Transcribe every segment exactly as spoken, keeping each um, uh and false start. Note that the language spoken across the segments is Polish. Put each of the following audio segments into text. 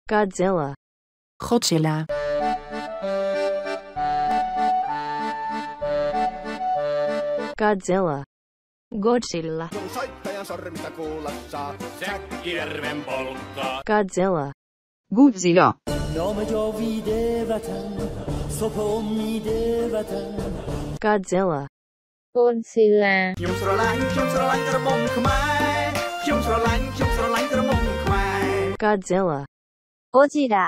Godzilla. Godzilla. Godzilla. Godzilla. Soittajan sormista kuulla saa. Säkkijärven polttaa. Godzilla. Godzilla. Godzilla. Godzilla. ខ្ញុំស្រឡាញ់ខ្ញុំស្រឡាញ់ក្រមុំខ្មែរខ្ញុំស្រឡាញ់ខ្ញុំស្រឡាញ់ក្រមុំខ្មែរ Godzilla. Godzilla.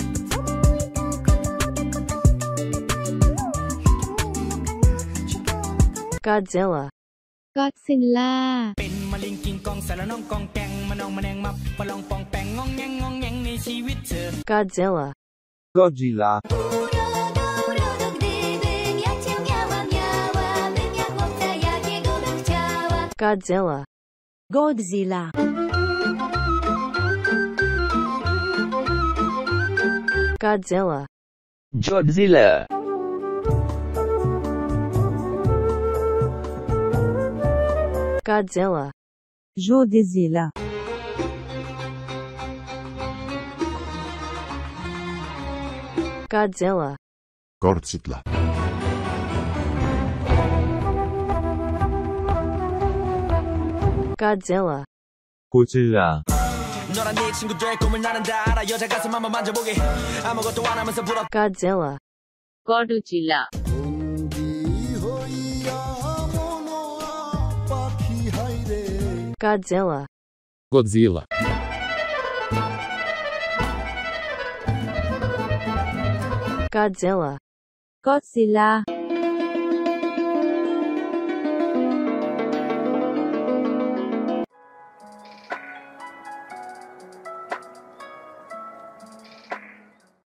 Godzilla. Godzilla. เป็นมะลิงกิงกองสารน้องกองแกงมานองมาแนงมับมาลองปองแปงงองแงงงองแงงในชีวิตเธอ Godzilla. Godzilla. Godzilla. Godzilla. Godzilla. Godzilla. Godzilla. Godzilla. Godzilla. Godzilla. Godzilla. 고질라. 너랑 네 친구들 꿈을 나는 다 알아 여자 가슴 한번 만져보게 아무것도 안 하면서 불어 Godzilla. Godzilla. Godzilla. Godzilla. Godzilla. Godzilla.